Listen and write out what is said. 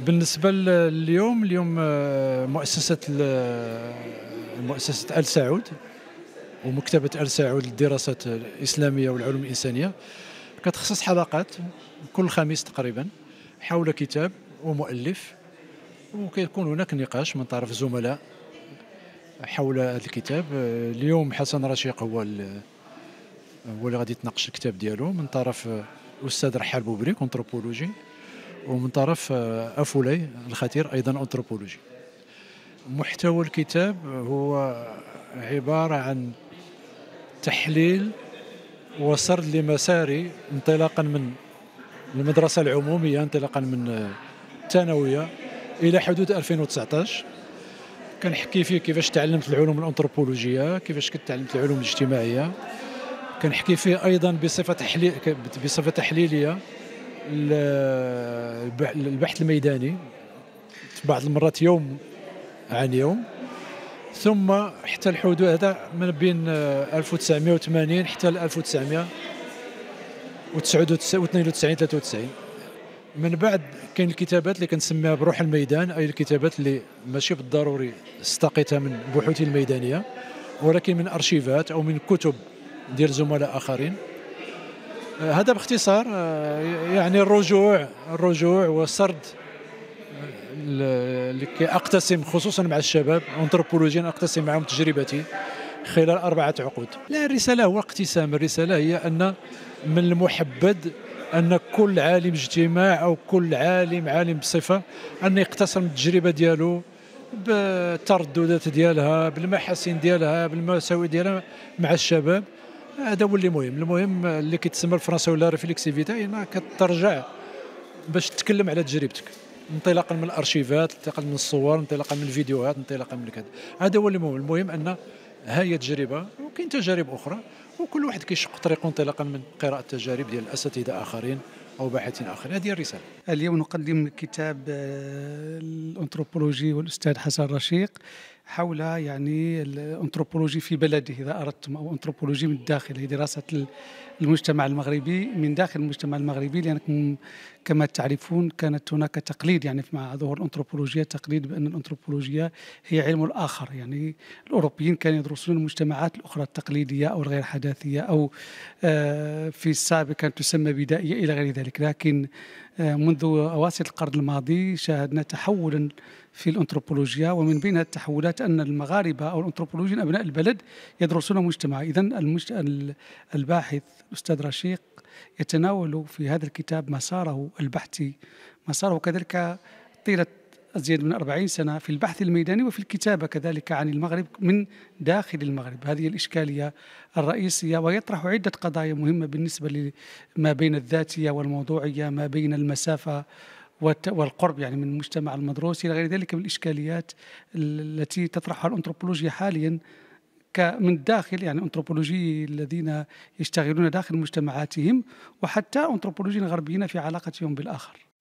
بالنسبة اليوم مؤسسة آل سعود ومكتبة آل سعود للدراسات الإسلامية والعلوم الإنسانية كتخصص حلقات كل خميس تقريبا حول كتاب ومؤلف، وكيكون هناك نقاش من طرف زملاء حول هذا الكتاب. اليوم حسن رشيق هو اللي غادي يتناقش الكتاب ديالو من طرف الأستاذ رحال بوبريك أنثروبولوجي، ومن طرف أفولاي الخطير أيضا أنثروبولوجي. محتوى الكتاب هو عبارة عن تحليل وسرد لمساري انطلاقا من المدرسة العمومية، انطلاقا من الثانوية إلى حدود 2019. كنحكي فيه كيفاش تعلمت العلوم الأنثروبولوجية، كيفاش تعلمت العلوم الاجتماعية. كنحكي فيه أيضا بصفة تحليلية البحث الميداني في بعض المرات يوم عن يوم، ثم حتى الحدود هذا من بين 1980 حتى 1992 93. من بعد كاين الكتابات اللي كنسميها بروح الميدان، أي الكتابات اللي ماشي بالضروري استقيتها من بحوثي الميدانية، ولكن من أرشيفات أو من كتب ديال زملاء آخرين. هذا باختصار يعني الرجوع وسرد اللي أقتسم خصوصا مع الشباب أنثروبولوجيا، أقتسم معهم تجربتي خلال 4 عقود. لا، الرسالة هو اقتسام. الرسالة هي أن من المحبذ أن كل عالم اجتماع أو كل عالم بصفة أن يقتسم التجربة ديالو بالترددات ديالها، بالمحاسن ديالها، بالمساوئ ديالها مع الشباب. هذا هو اللي مهم. المهم اللي كيتسمى بالفرنساوي لا ريفليكسيفيتي، انك كترجع باش تتكلم على تجربتك انطلاقا من الارشيفات، انطلاقا من الصور، انطلاقا من الفيديوهات، انطلاقا من كذا. هذا هو اللي مهم. المهم ان هي تجربه وكاين تجارب اخرى، وكل واحد كيشق طريقه انطلاقا من قراءه تجارب ديال اساتذه اخرين او باحثين اخرين. هذه الرساله. اليوم نقدم كتاب الأنثروبولوجي والأستاذ حسن رشيق حول يعني الأنثروبولوجي في بلده إذا أردتم، أو أنثروبولوجي من الداخل، هي دراسة المجتمع المغربي من داخل المجتمع المغربي، لأنكم كما تعرفون كانت هناك تقليد يعني مع ظهور الأنثروبولوجيا، تقليد بأن الأنثروبولوجيا هي علم الآخر. يعني الأوروبيين كانوا يدرسون المجتمعات الأخرى التقليدية أو الغير حداثية، أو في السابق كانت تسمى بدائية إلى غير ذلك. لكن منذ أواسط القرن الماضي شاهدنا تحولا في الأنثروبولوجيا، ومن بين التحولات أن المغاربة أو الأنثروبولوجيين أبناء البلد يدرسون مجتمع. إذن الباحث الأستاذ رشيق يتناول في هذا الكتاب مساره البحثي، مساره كذلك طيلة أزيد من 40 سنة في البحث الميداني وفي الكتابة كذلك عن المغرب من داخل المغرب. هذه الإشكالية الرئيسية، ويطرح عدة قضايا مهمة بالنسبة لما بين الذاتية والموضوعية، ما بين المسافة والقرب يعني من المجتمع المدروس إلى غير ذلك من الإشكاليات التي تطرحها الأنثروبولوجيا حاليا من الداخل، يعني أنثروبولوجي الذين يشتغلون داخل مجتمعاتهم، وحتى أنثروبولوجيين غربيين في علاقتهم بالآخر.